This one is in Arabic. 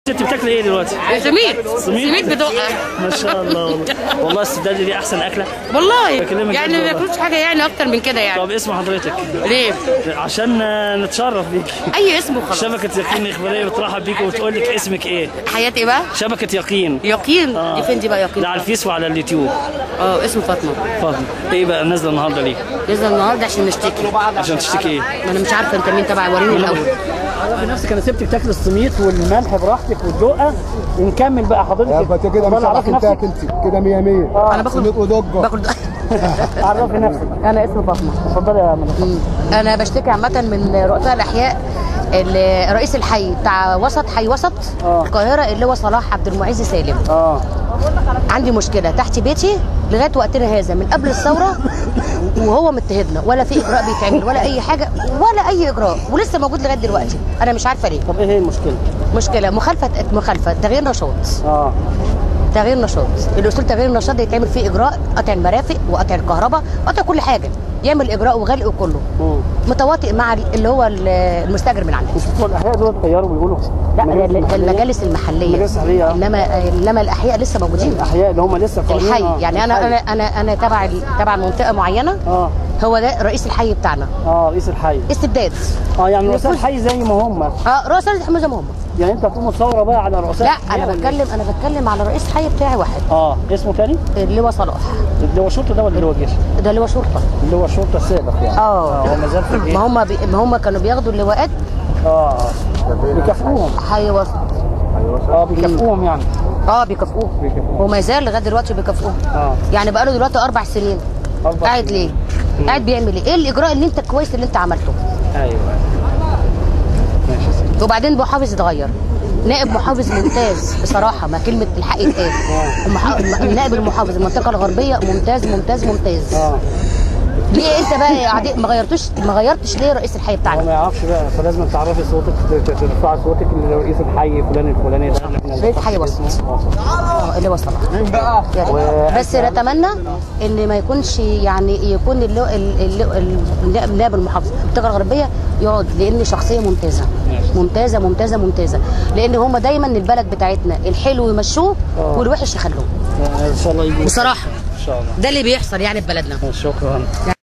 انت بتاكلي ايه دلوقتي؟ سميد بدقه. ما شاء الله والله. والله السدادة دي احسن اكله والله يعني ما باكلوش حاجه يعني اكتر من كده يعني. طب اسم حضرتك؟ ليه؟ عشان نتشرف بيك. اي اسم وخلاص. شبكه يقين اخباريه بترحب بيك وتقول لك اسمك ايه؟ حياه ايه بقى؟ شبكه يقين. يقين دي فين دي بقى يقين؟ ده على الفيس وعلى اليوتيوب. اسمه فاطمه. فاطمه. ايه بقى نازله النهارده ليه؟ نازله النهارده عشان نشتكي. عشان تشتكي ايه؟ ما انا مش عارفه انت مين تبع، وريني الاول. بنفسك انا سبتك تاكل السميط والملح براحتك والدقه ونكمل بقى حضرتك. انت كده مش عارف تاكل انت كده 100 100. انا باخد سميط ودقه. عرفي نفسك. انا اسمي فاطمه. اتفضلي يا مدام. انا بشتكي عامه من رؤساء الاحياء. رئيس الحي بتاع وسط حي وسط القاهره اللي هو صلاح عبد المعز سالم. عندي مشكله تحت بيتي لغايه وقتنا هذا من قبل الثوره وهو متهدنا، ولا في اجراء بيتعمل ولا اي حاجه ولا اي اجراء، ولسه موجود لغايه دلوقتي. انا مش عارفه ليه. طب ايه هي المشكله؟ مشكله مخالفه تغيير نشاط. تغيير نشاط، الاصول تغيير النشاط ده يتعمل فيه اجراء قطع المرافق وقطع الكهرباء وقطع كل حاجه، يعمل اجراء وغلق وكله متواطئ مع اللي هو المستاجر من عندنا. مش الاحياء دول اتغيروا بيقولوا؟ لا ده المجالس المحليه. المجالس المحليه. انما الاحياء لسه موجودين. الاحياء اللي هم لسه قانون الحي يعني انا تبع منطقه معينه. هو ده رئيس الحي بتاعنا. رئيس الحي. استبداد. يعني رؤساء الحي زي ما هم. رؤساء الحي زي ما هم. يعني انت هتقوم ثوره بقى على رؤساء؟ لا انا بتكلم على رئيس الحي بتاعي واحد. اسمه تاني؟ اللي هو صلاح. اللي هو شرطه ده ولا اللي هو جيش؟ ده اللي هو شرطه. اللي هو الشرطه السابق يعني. هو ما زال في الجيش. ما هم كانوا بياخدوا اللواءات. بيكافئوهم. حي وسط. بيكافئوهم يعني. بيكافئوهم. وما زال لغايه دلوقتي بيكافئوهم. يعني بقى له دلوقتي 4 سنين. قاعد ليه؟ قاعد بيعمل ايه؟ ايه الاجراء اللي انت كويس اللي انت عملته؟ ايوه ماشي. وبعدين محافظ اتغير، نائب محافظ ممتاز بصراحه، ما كلمه الحق يتقال. نائب المحافظ المنطقه الغربيه ممتاز ممتاز ممتاز. ليه انت بقى يا عدي ما غيرتش ليه رئيس الحي بتاعنا؟ هو ما يعرفش بقى، فلازم تعرفي صوتك، ترفعي صوتك لرئيس الحي فلان الفلاني ده. رئيس حي وسط. اللي وصل. مين بقى؟ بس نتمنى ان ما يكونش يعني يكون النائب المحافظ المنطقه الغربيه يقعد، لان شخصيه ممتازه ممتازه ممتازه ممتازه، لان هم دايما البلد بتاعتنا الحلو يمشوه والوحش يخلوه. ان شاء الله يجوا بصراحه. ان شاء الله. ده اللي بيحصل يعني في بلدنا. شكرا.